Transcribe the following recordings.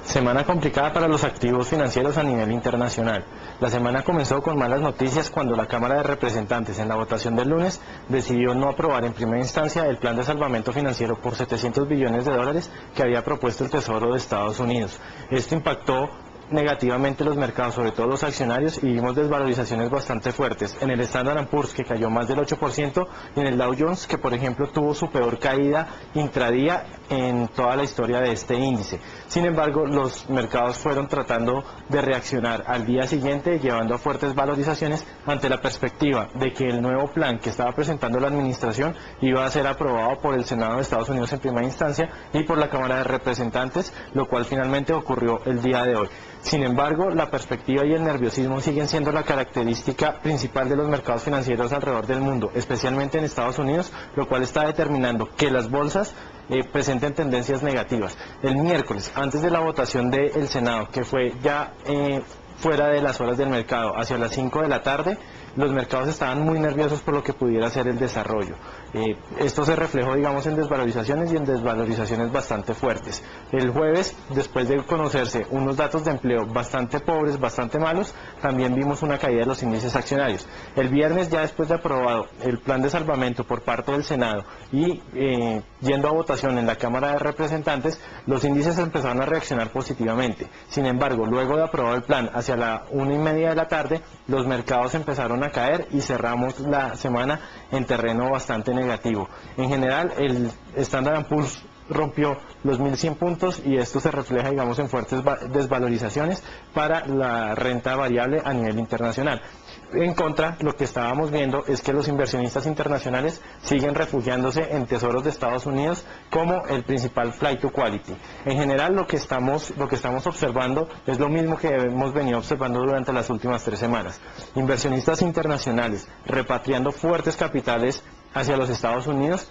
Semana complicada para los activos financieros a nivel internacional. La semana comenzó con malas noticias cuando la Cámara de Representantes en la votación del lunes decidió no aprobar en primera instancia el plan de salvamento financiero por 700 billones de dólares que había propuesto el Tesoro de Estados Unidos. Esto impactó negativamente los mercados, sobre todo los accionarios, y vimos desvalorizaciones bastante fuertes en el Standard & Poor's, que cayó más del 8%, y en el Dow Jones, que por ejemplo tuvo su peor caída intradía en toda la historia de este índice. Sin embargo, los mercados fueron tratando de reaccionar al día siguiente, llevando a fuertes valorizaciones ante la perspectiva de que el nuevo plan que estaba presentando la administración iba a ser aprobado por el Senado de Estados Unidos en primera instancia y por la Cámara de Representantes, lo cual finalmente ocurrió el día de hoy. Sin embargo, la perspectiva y el nerviosismo siguen siendo la característica principal de los mercados financieros alrededor del mundo, especialmente en Estados Unidos, lo cual está determinando que las bolsas presenten tendencias negativas. El miércoles, antes de la votación del Senado, que fue ya fuera de las horas del mercado, hacia las 5 de la tarde, los mercados estaban muy nerviosos por lo que pudiera ser el desarrollo. Esto se reflejó, digamos, en desvalorizaciones y en desvalorizaciones bastante fuertes. El jueves, después de conocerse unos datos de empleo bastante pobres, bastante malos, también vimos una caída de los índices accionarios. El viernes, ya después de aprobado el plan de salvamento por parte del Senado y yendo a votación en la Cámara de Representantes, los índices empezaron a reaccionar positivamente. Sin embargo, luego de aprobado el plan, hacia la 1:30 de la tarde, los mercados empezaron a caer y cerramos la semana en terreno bastante negativo. En general, el Standard & Poor's rompió los 1.100 puntos y esto se refleja, digamos, en fuertes desvalorizaciones para la renta variable a nivel internacional. En contra, lo que estábamos viendo es que los inversionistas internacionales siguen refugiándose en tesoros de Estados Unidos como el principal flight to quality. En general, lo que estamos observando es lo mismo que hemos venido observando durante las últimas 3 semanas. Inversionistas internacionales repatriando fuertes capitales hacia los Estados Unidos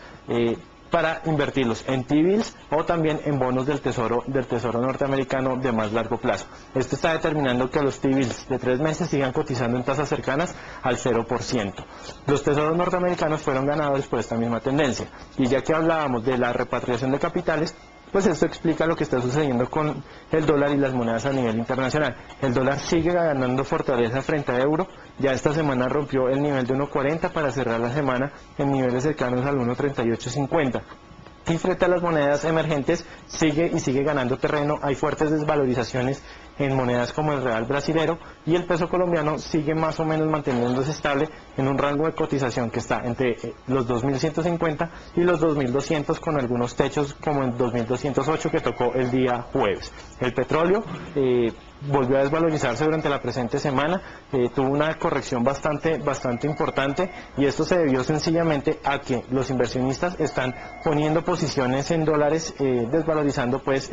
para invertirlos en T-bills o también en bonos del tesoro norteamericano de más largo plazo. Esto está determinando que los T-bills de 3 meses sigan cotizando en tasas cercanas al 0%. Los tesoros norteamericanos fueron ganadores por esta misma tendencia. Y ya que hablábamos de la repatriación de capitales, pues esto explica lo que está sucediendo con el dólar y las monedas a nivel internacional. El dólar sigue ganando fortaleza frente al euro, ya esta semana rompió el nivel de 1.40 para cerrar la semana en niveles cercanos al 1.3850. Y frente a las monedas emergentes sigue ganando terreno. Hay fuertes desvalorizaciones en monedas como el real brasilero y el peso colombiano sigue más o menos manteniéndose estable en un rango de cotización que está entre los 2.150 y los 2.200, con algunos techos como el 2.208 que tocó el día jueves. El petróleo volvió a desvalorizarse durante la presente semana, tuvo una corrección bastante importante, y esto se debió sencillamente a que los inversionistas están poniendo posiciones en dólares, desvalorizando pues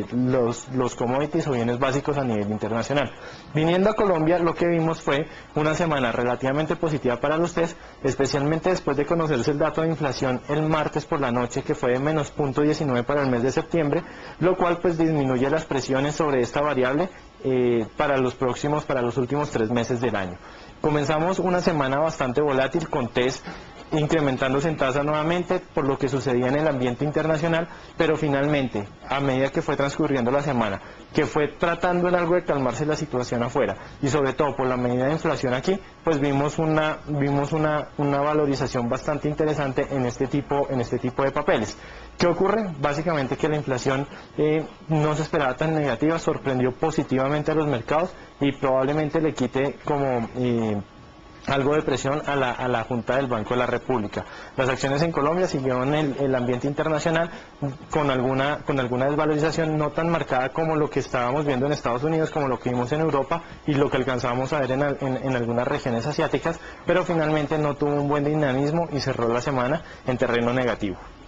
los commodities o bienes básicos a nivel internacional. Viniendo a Colombia, lo que vimos fue una semana relativamente positiva para los TES, especialmente después de conocerse el dato de inflación el martes por la noche, que fue de menos 0.19 para el mes de septiembre, lo cual pues disminuye las presiones sobre esta variable para los últimos 3 meses del año. Comenzamos una semana bastante volátil con TES incrementándose en tasa nuevamente por lo que sucedía en el ambiente internacional, pero finalmente, a medida que fue transcurriendo la semana, que fue tratando en algo de calmarse la situación afuera, y sobre todo por la medida de inflación aquí, pues vimos una valorización bastante interesante en este tipo de papeles. ¿Qué ocurre? Básicamente que la inflación no se esperaba tan negativa, sorprendió positivamente a los mercados y probablemente le quite como algo de presión a la Junta del Banco de la República. Las acciones en Colombia siguieron el ambiente internacional con alguna desvalorización no tan marcada como lo que estábamos viendo en Estados Unidos, como lo que vimos en Europa y lo que alcanzábamos a ver en algunas regiones asiáticas, pero finalmente no tuvo un buen dinamismo y cerró la semana en terreno negativo.